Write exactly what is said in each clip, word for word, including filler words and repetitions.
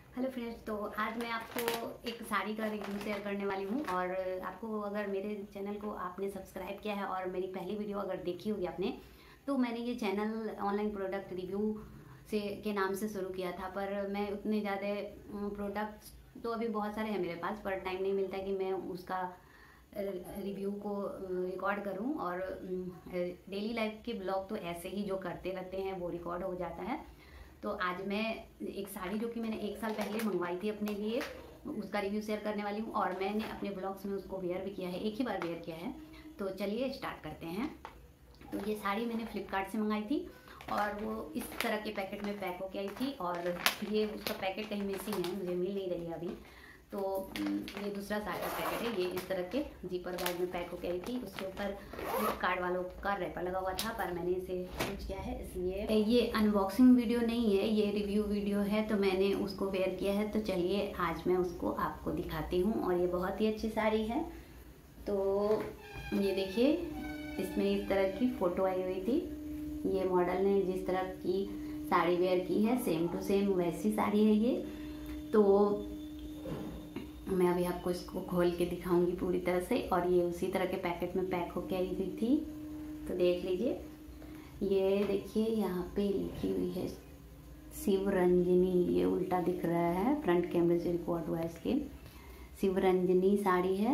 Hello friends, तो आज मैं आपको एक साड़ी का रिव्यू शेयर करने वाली हूँ। और आपको अगर मेरे चैनल को आपने सब्सक्राइब किया है और मेरी पहली वीडियो अगर देखी होगी आपने, तो मैंने ये चैनल ऑनलाइन प्रोडक्ट रिव्यू से के नाम से शुरू किया था। पर मैं उतने ज़्यादा प्रोडक्ट्स तो अभी बहुत सारे हैं मेरे पास, पर टाइम नहीं मिलता कि मैं उसका रिव्यू को रिकॉर्ड करूं। और डेली लाइफ के ब्लॉग तो ऐसे ही जो करते रहते हैं वो रिकॉर्ड हो जाता है। तो आज मैं एक साड़ी जो कि मैंने एक साल पहले मंगवाई थी अपने लिए, उसका रिव्यू शेयर करने वाली हूँ। और मैंने अपने ब्लॉग्स में उसको वेयर भी किया है, एक ही बार वेयर किया है। तो चलिए स्टार्ट करते हैं। तो ये साड़ी मैंने फ्लिपकार्ट से मंगाई थी और वो इस तरह के पैकेट में पैक होके आई थी। और ये उसका पैकेट कहीं मिसिंग है, मुझे मिल नहीं रही है अभी। तो ये दूसरा साड़ी का पैकेट है, ये इस तरह के जीपर बैग में पैक होके आई थी। उसके ऊपर फ्लिपकार्ट वालों का रैपर लगा हुआ था, पर मैंने इसे यूज किया है, इसलिए ये अनबॉक्सिंग वीडियो नहीं है, ये रिव्यू वीडियो है। तो मैंने उसको वेयर किया है, तो चलिए आज मैं उसको आपको दिखाती हूँ। और ये बहुत ही अच्छी साड़ी है। तो ये देखिए, इसमें इस तरह की फ़ोटो आई हुई थी। ये मॉडल ने जिस तरह की साड़ी वेयर की है, सेम टू सेम वैसी साड़ी है ये। तो मैं अभी आपको इसको खोल के दिखाऊंगी पूरी तरह से। और ये उसी तरह के पैकेट में पैक होके आई हुई थी, तो देख लीजिए। ये देखिए, यहाँ पे लिखी हुई है शिवरंजनी, ये उल्टा दिख रहा है, फ्रंट कैमरे से रिकॉर्ड हुआ है इसके। शिवरंजनी साड़ी है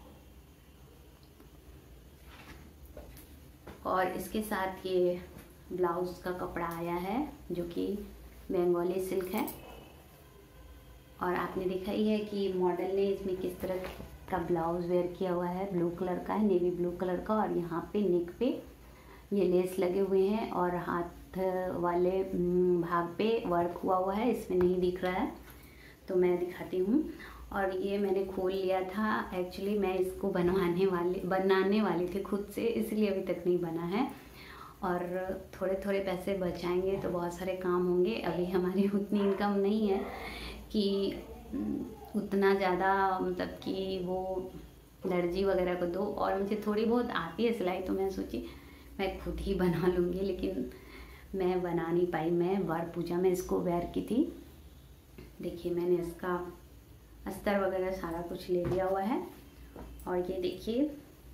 और इसके साथ ये ब्लाउज का कपड़ा आया है जो कि बंगाली सिल्क है। और आपने देखा ही है कि मॉडल ने इसमें किस तरह का ब्लाउज वेयर किया हुआ है, ब्लू कलर का है, नेवी ब्लू कलर का। और यहाँ पे नेक पे ये लेस लगे हुए हैं और हाथ वाले भाग पे वर्क हुआ हुआ है, इसमें नहीं दिख रहा है तो मैं दिखाती हूँ। और ये मैंने खोल लिया था, एक्चुअली मैं इसको बनवाने वाली बनाने वाली थी खुद से, इसलिए अभी तक नहीं बना है। और थोड़े थोड़े पैसे बचाएंगे तो बहुत सारे काम होंगे। अभी हमारी उतनी इनकम नहीं है कि उतना ज़्यादा, मतलब कि वो दर्जी वगैरह को दो। और मुझे थोड़ी बहुत आती है सिलाई, तो मैं सोची मैं खुद ही बना लूँगी, लेकिन मैं बना नहीं पाई। मैं वर पूजा में इसको वेयर की थी। देखिए, मैंने इसका अस्तर वगैरह सारा कुछ ले लिया हुआ है। और ये देखिए,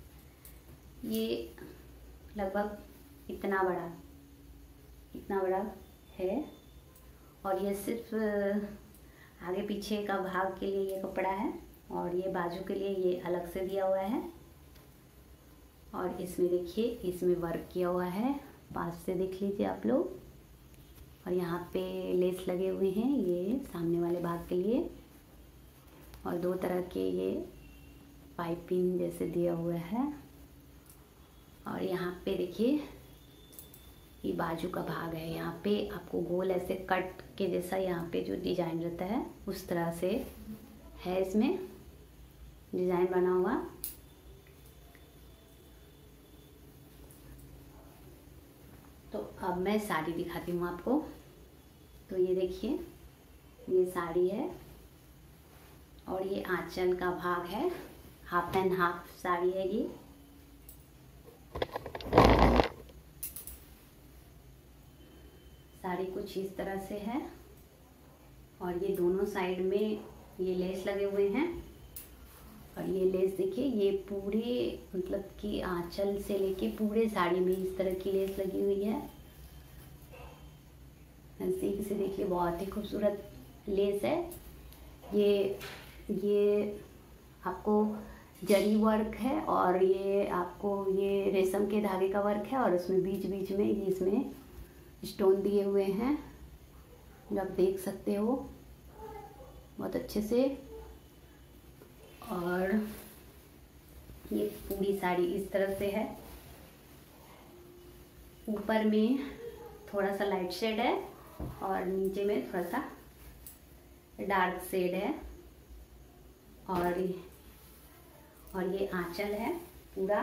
ये लगभग इतना बड़ा इतना बड़ा है। और ये सिर्फ आगे पीछे का भाग के लिए ये कपड़ा है, और ये बाजू के लिए ये अलग से दिया हुआ है। और इसमें देखिए, इसमें वर्क किया हुआ है, पास से देख लीजिए आप लोग। और यहाँ पे लेस लगे हुए हैं ये सामने वाले भाग के लिए। और दो तरह के ये पाइपिंग जैसे दिया हुआ है। और यहाँ पे देखिए, ये बाजू का भाग है, यहाँ पे आपको गोल ऐसे कट के जैसा यहाँ पे जो डिजाइन रहता है उस तरह से है इसमें डिजाइन बना हुआ। तो अब मैं साड़ी दिखाती हूँ आपको। तो ये देखिए, ये साड़ी है और ये आंचल का भाग है, हाफ एंड हाफ साड़ी है ये। साड़ी कुछ इस तरह से है और ये दोनों साइड में ये लेस लगे हुए हैं। और ये लेस देखिए, ये पूरे मतलब कि आंचल से लेके पूरे साड़ी में इस तरह की लेस लगी हुई है। नज़दीक से देखिए, बहुत ही खूबसूरत लेस है ये। ये आपको जरी वर्क है और ये आपको ये रेशम के धागे का वर्क है। और उसमें बीच बीच में इसमें स्टोन दिए हुए हैं, जो आप देख सकते हो बहुत अच्छे से। और ये पूरी साड़ी इस तरह से है। ऊपर में थोड़ा सा लाइट शेड है और नीचे में थोड़ा सा डार्क शेड है। और और ये आंचल है पूरा,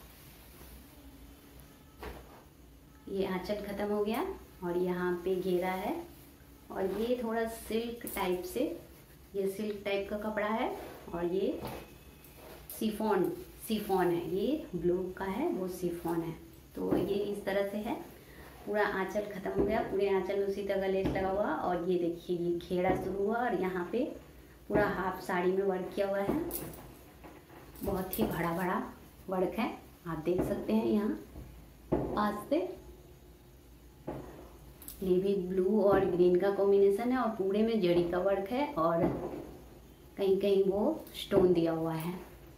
ये आंचल खत्म हो गया और यहाँ पे घेरा है। और ये थोड़ा सिल्क टाइप से, ये सिल्क टाइप का कपड़ा है। और ये शिफॉन शिफॉन है, ये ब्लू का है, वो शिफॉन है। तो ये इस तरह से है। पूरा आंचल ख़त्म हो गया, पूरे आंचल में उसी तरह लेस लगा हुआ। और ये देखिए ये घेरा शुरू हुआ और यहाँ पे पूरा हाफ साड़ी में वर्क किया हुआ है। बहुत ही बड़ा बड़ा वर्क है, आप देख सकते हैं यहाँ पास से। नेवी ब्लू और ग्रीन का कॉम्बिनेशन है और पूरे में जड़ी का वर्क है और कहीं कहीं वो स्टोन दिया हुआ है।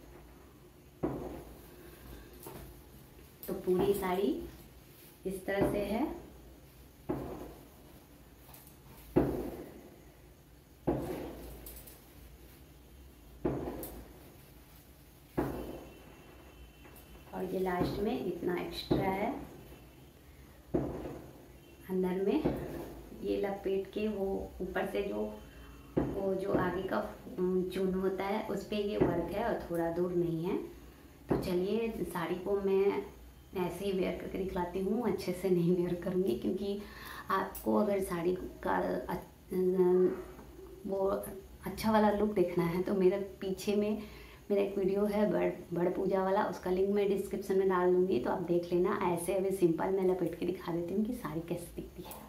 तो पूरी साड़ी इस तरह से है। और ये लास्ट में इतना एक्स्ट्रा है अंदर में, ये लपेट के वो ऊपर से जो वो जो आगे का चून होता है उस पे ये वर्क है और थोड़ा दूर नहीं है। तो चलिए साड़ी को मैं ऐसे ही वेयर करके दिखलाती हूँ, अच्छे से नहीं वेयर करूँगी क्योंकि आपको अगर साड़ी का वो अच्छा वाला लुक देखना है तो मेरे पीछे में मेरा एक वीडियो है बड़ बड़ पूजा वाला, उसका लिंक मैं डिस्क्रिप्शन में डाल दूँगी, तो आप देख लेना। ऐसे अभी सिंपल मैं लपेट के दिखा देती हूँ कि साड़ी कैसे दिखती है।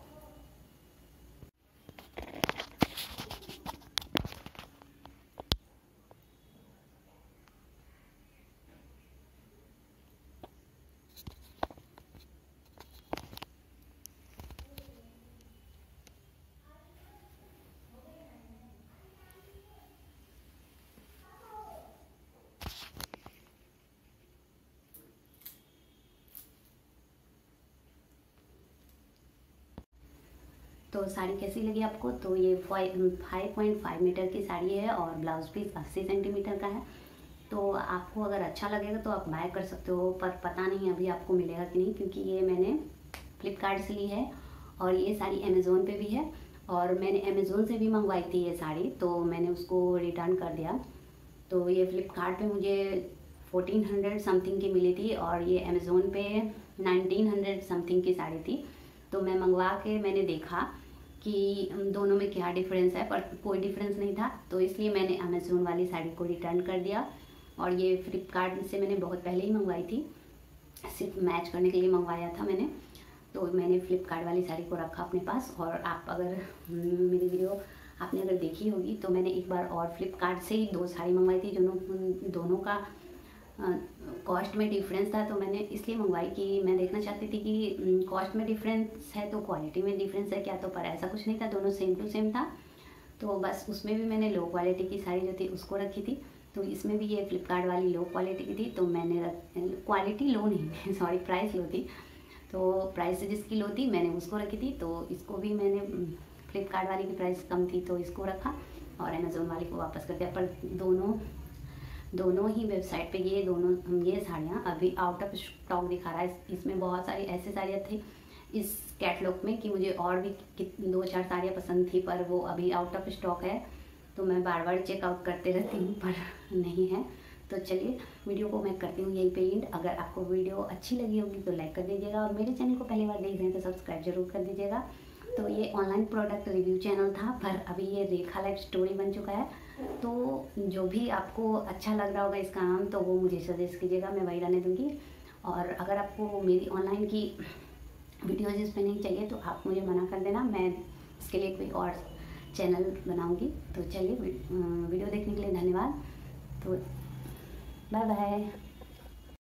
तो साड़ी कैसी लगी आपको? तो ये फाइव पॉइंट फाइव मीटर की साड़ी है और ब्लाउज पीस अस्सी सेंटीमीटर का है। तो आपको अगर अच्छा लगेगा तो आप बाय कर सकते हो, पर पता नहीं अभी आपको मिलेगा कि नहीं, क्योंकि ये मैंने फ्लिपकार्ट से ली है और ये साड़ी अमेज़ोन पे भी है और मैंने अमेज़ोन से भी मंगवाई थी ये साड़ी, तो मैंने उसको रिटर्न कर दिया। तो ये फ्लिपकार्ट पे मुझे फोर्टीन हंड्रेड समथिंग की मिली थी और ये अमेज़ोन पे नाइनटीन हंड्रेड समथिंग की साड़ी थी। तो मैं मंगवा के मैंने देखा कि दोनों में क्या डिफरेंस है, पर कोई डिफरेंस नहीं था, तो इसलिए मैंने अमेज़ोन वाली साड़ी को रिटर्न कर दिया। और ये फ्लिपकार्ट से मैंने बहुत पहले ही मंगवाई थी, सिर्फ मैच करने के लिए मंगवाया था मैंने। तो मैंने फ्लिपकार्ट वाली साड़ी को रखा अपने पास। और आप अगर मेरी वीडियो आपने अगर देखी होगी तो मैंने एक बार और फ्लिपकार्ट से ही दो साड़ी मंगवाई थी, दोनों दोनों का कॉस्ट में डिफरेंस था, तो मैंने इसलिए मंगवाई कि मैं देखना चाहती थी कि कॉस्ट में डिफरेंस है तो क्वालिटी में डिफरेंस है क्या, तो पर ऐसा कुछ नहीं था, दोनों सेम टू सेम था। तो बस उसमें भी मैंने लो क्वालिटी की साड़ी जो थी उसको रखी थी, तो इसमें भी ये फ्लिपकार्ट वाली लो क्वालिटी की थी, तो मैंने क्वालिटी लो नहीं सॉरी प्राइस लो थी, तो प्राइस जिसकी लो थी मैंने उसको रखी थी। तो इसको भी मैंने फ्लिपकार्ट वाली की प्राइस कम थी तो इसको रखा और अमेज़ोन वाली को वापस कर दिया। पर दोनों दोनों ही वेबसाइट पे ये दोनों ये साड़ियाँ अभी आउट ऑफ स्टॉक दिखा रहा है। इसमें बहुत सारी ऐसी साड़ियाँ थी इस कैटलॉग में कि मुझे और भी दो चार साड़ियाँ पसंद थी, पर वो अभी आउट ऑफ स्टॉक है, तो मैं बार बार चेकआउट करते रहती हूँ पर नहीं है। तो चलिए वीडियो को मैं करती हूँ यहीं पे एंड। अगर आपको वीडियो अच्छी लगी होगी तो लाइक कर दीजिएगा और मेरे चैनल को पहली बार देख रहे हैं तो सब्सक्राइब जरूर कर दीजिएगा। तो ये ऑनलाइन प्रोडक्ट रिव्यू चैनल था, पर अभी ये रेखा लाइफ स्टोरी बन चुका है। तो जो भी आपको अच्छा लग रहा होगा इसका नाम, तो वो मुझे सजेस्ट कीजिएगा, मैं वही रहने दूँगी। और अगर आपको मेरी ऑनलाइन की वीडियोज़ इस पर नहीं चाहिए तो आप मुझे मना कर देना, मैं इसके लिए कोई और चैनल बनाऊँगी। तो चलिए वीडियो देखने के लिए धन्यवाद। तो बाय बाय।